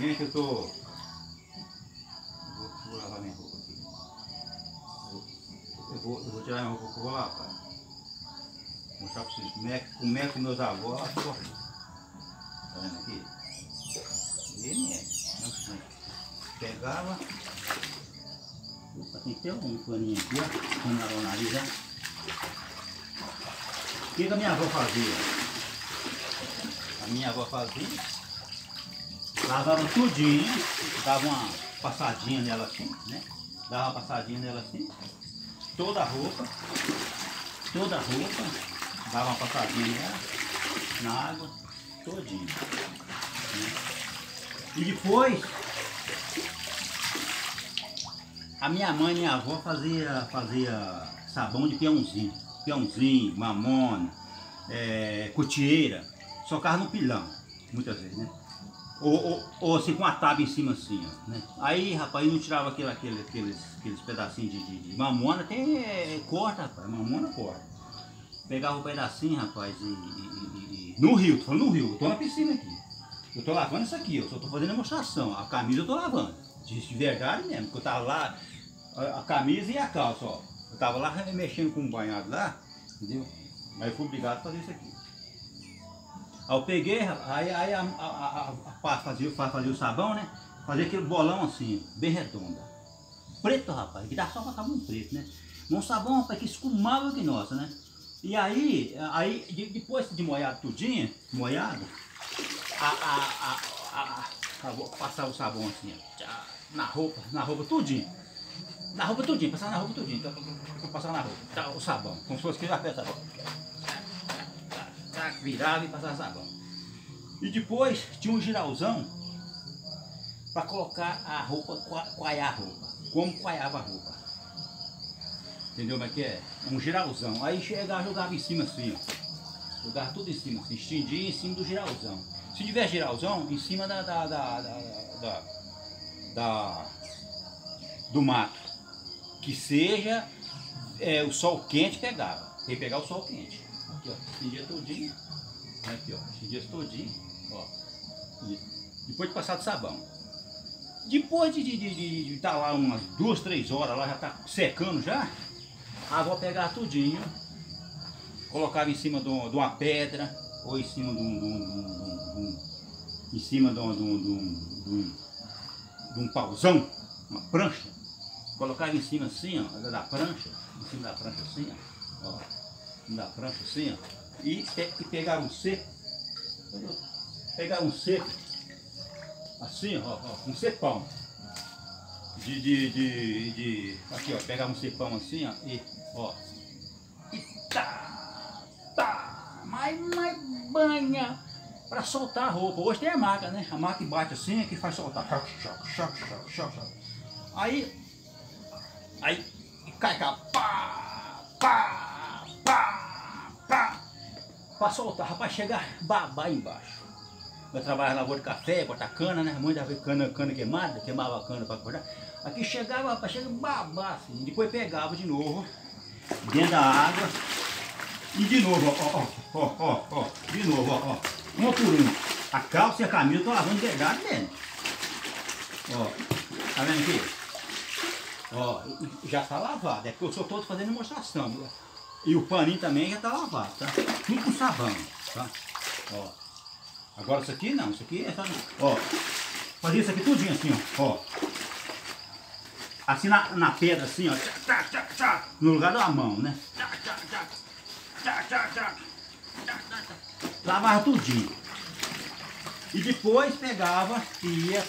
Gente, eu vou lavar minha roupa aqui. Eu vou tirar minha roupa que eu vou lavar. Vou mostrar pra vocês como é que meus avós corriam. Tá vendo aqui? Ele é. Pegava. Opa, tem que ter um paninho aqui, ó. Vamos o nariz, né? O que a minha avó fazia? A minha avó fazia, lavava tudinho, dava uma passadinha nela assim, né? Dava uma passadinha nela assim, toda a roupa, dava uma passadinha nela, na água, todinho. Né? E depois, a minha mãe e minha avó fazia sabão de peãozinho, mamona, cotieira, socava no pilão, muitas vezes, né? Ou assim com a tábua em cima assim, ó, né? Aí, rapaz, não tirava aqueles pedacinhos de mamona, corta, rapaz, mamona corta. Pegava um pedacinho, rapaz, no rio, tô falando no rio, eu tô na piscina aqui. Eu tô lavando isso aqui, eu só tô fazendo demonstração, a camisa eu tô lavando, de verdade mesmo, porque eu tava lá, a camisa e a calça, ó. Eu tava lá mexendo com um banhado lá, entendeu? Mas eu fui obrigado a fazer isso aqui. Aí eu peguei, aí a fazia o sabão, né? Fazia aquele bolão assim, bem redondo. Preto, rapaz, que dá só pra sabão preto, né? Um sabão, rapaz, que escumava que nossa, né? E aí depois de molhado tudinho, vou passar o sabão assim, ó, na roupa tudinho. Passar na roupa tudinho, passar na roupa, o sabão, como se fosse que já fez sabão. Virava e passava sabão. E depois tinha um giralzão para colocar a roupa, coalhar a roupa. Como coalhava a roupa. Entendeu como é que é? Um giralzão. Aí chegava, jogava em cima assim, ó. Jogava tudo em cima, assim, estendia em cima do giralzão. Se tiver giralzão, em cima do mato. Que seja o sol quente pegava. Tem que pegar o sol quente. Aqui, ó, estendia todinho. Aqui, ó, estendia todinho. Ó. E depois de passar de sabão. Depois de estar lá umas 2, 3 horas, lá já tá secando já. A avó pegava tudinho, colocava em cima de uma pedra, ou em cima de um pauzão, uma prancha. Colocava em cima assim, ó, da prancha, em cima da prancha assim, ó, em cima da prancha assim, ó, e pegava um seco, assim, ó, um cepão, aqui, ó, pegava um cepão assim, ó, e mais banha, para soltar a roupa. Hoje tem a máquina, né, a máquina que bate assim, que faz soltar, aí cai cá, pra soltar, rapaz, chegar babar embaixo. Eu trabalhava na lavoura de café, cortar cana, né? Muita cana queimada, queimava a cana para cortar. Aqui chegava, rapaz, chega babar assim, depois pegava de novo, dentro da água, e de novo, ó, de novo, ó, uma por uma. A calça e a camisa eu tô lavando verdade mesmo. Ó, tá vendo aqui? Ó, já está lavado, é porque eu só estou fazendo demonstração. E o paninho também já está lavado, tá? Tudo com sabão, tá? Ó. Agora isso aqui não, isso aqui é só... Ó, fazia isso aqui tudinho assim, ó. Assim na pedra, assim, ó. No lugar da mão, né? Lavava tudinho. E depois pegava e ia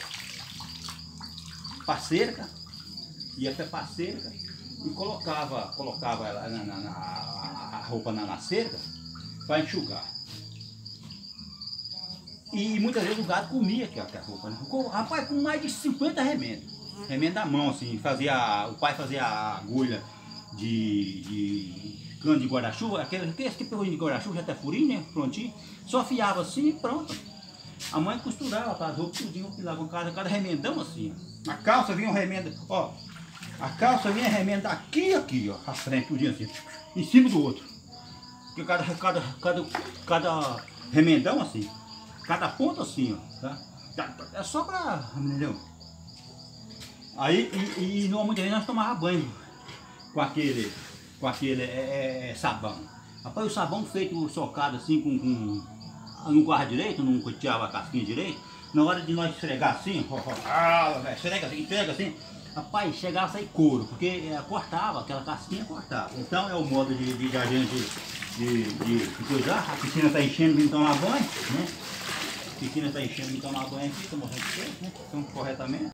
pra cerca. Ia até para a cerca e colocava a roupa na cerca para enxugar. E muitas vezes o gado comia aquela roupa, né? Rapaz, com mais de 50 remendos. Remendo da mão, assim, o pai fazia a agulha de cano de guarda-chuva, aquele que pegou de guarda-chuva já tá furinho, né? Prontinho. Só afiava assim e pronto. A mãe costurava para as roupas tudinho, cada remendão assim. Ó. A calça vinha um remendo, ó. A calça vinha remendo daqui aqui, ó, a frente, tudinho assim, em cima do outro. Porque cada remendão assim, cada ponta assim, ó, tá? É só pra... entendeu? Aí, e muitas vezes nós tomávamos banho com aquele sabão. Rapaz, o sabão feito socado assim, não guarda direito, não tirava a casquinha direito. Na hora de nós esfregar assim, esfrega assim, rapaz, chegava a sair couro, porque cortava, aquela casquinha cortava. Então é o modo de a gente de coisar. A piscina está enchendo, vim tomar banho, né? A piscina está enchendo, vim tomar banho aqui, estou mostrando pra vocês, né? Então, corretamente.